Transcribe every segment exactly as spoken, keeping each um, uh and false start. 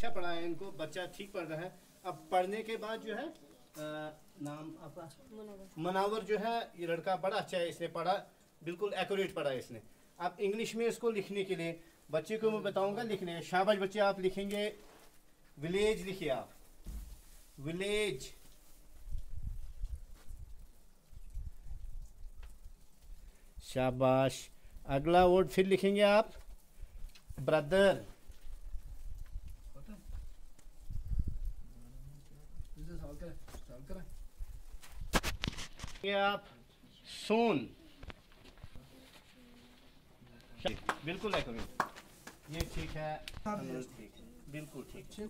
अच्छा पढ़ा है इनको, बच्चा ठीक पढ़ रहा है। अब पढ़ने के बाद जो है आ, नाम आपका मनावर जो है, ये लड़का बड़ा अच्छा है, इसने पढ़ा बिल्कुल एक्यूरेट पढ़ा है इसने। अब इंग्लिश में इसको लिखने के लिए बच्चे को मैं बताऊंगा लिखने। शाबाश बच्चे, आप लिखेंगे विलेज, लिखिए आप विलेज। शाबाश। अगला वर्ड फिर लिखेंगे आप ब्रदर। आप सोन। बिल्कुल है, ये ठीक है, ठीक, बिल्कुल ठीक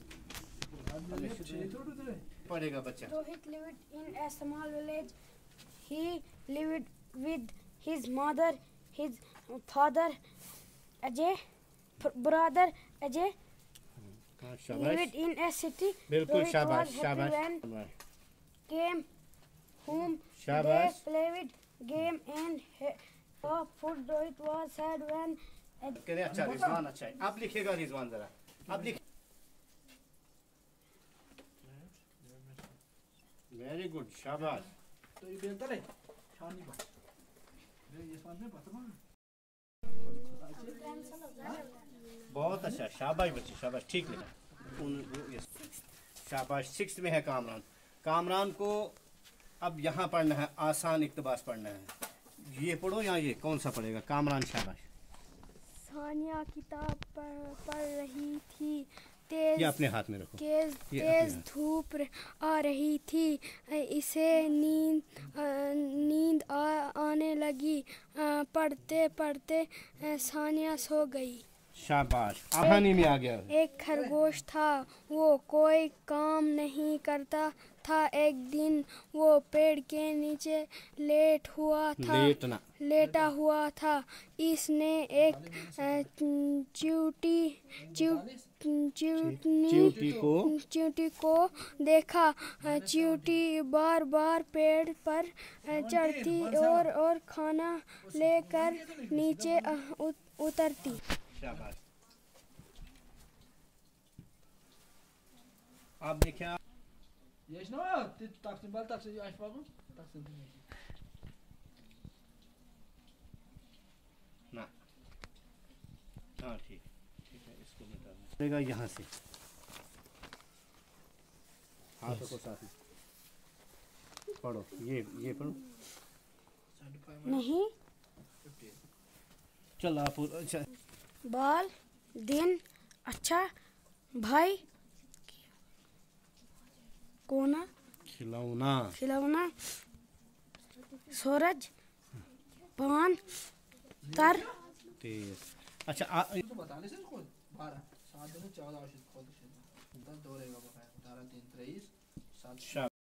पढ़ेगा बच्चा। Rohit lived in a small village. He lived with his mother, his father, Ajay, brother Ajay. Lived in a city. बिल्कुल Rohit शाबाश was happy शाबाश when came home. They शाबाश। played game and uh, food. Rohit was sad when करे अच्छा, रिजवान अच्छा है। आप लिखिएगा रिजवान जरा, आप लिख। वेरी गुड, शाबाश। तो ये बेहतर है शानी बात ये समझ में पता है। बहुत अच्छा, शाबाश बच्चे, शाबाश, ठीक लिखा। शाबाश। सिक्स में है कामरान। कामरान को अब यहाँ पढ़ना है, आसान इक्तबास पढ़ना है। ये पढ़ो या ये कौन सा पढ़ेगा? कामरान, शाबाश। सानिया किताब पढ़ पढ़ रही थी। तेज ये अपने हाथ में रखो। तेज ये तेज अपने धूप आ रही थी। इसे नींद नींद आ, आने लगी। पढ़ते पढ़ते सानिया सो गई। शाबाश, आहानी में आ गया। एक खरगोश था, वो कोई काम नहीं करता था। एक दिन वो पेड़ के नीचे लेट हुआ था लेटना लेटा हुआ था। इसने एक चींटी चींटी को चींटी को देखा। चींटी बार बार पेड़ पर चढ़ती और और खाना लेकर नीचे उतरती। शाबाश। आप देखिए, ये is no taksim bal taksim açmadım taksim ना, हाँ ठीक ठीक है, इसको मिटाना यहाँ से, हाथों को साथ में पढ़ो। ये ये पढ़ो नहीं। चल आप। अच्छा, बाल दिन अच्छा भाई कोना खिलौना खिलौना सूरज पान तर तेज। अच्छा आ, तो बताने से कोई बारह सात दिन चौदह आशीष खोद दस दो रहेगा बकाया अठारह तीन तेईस सात।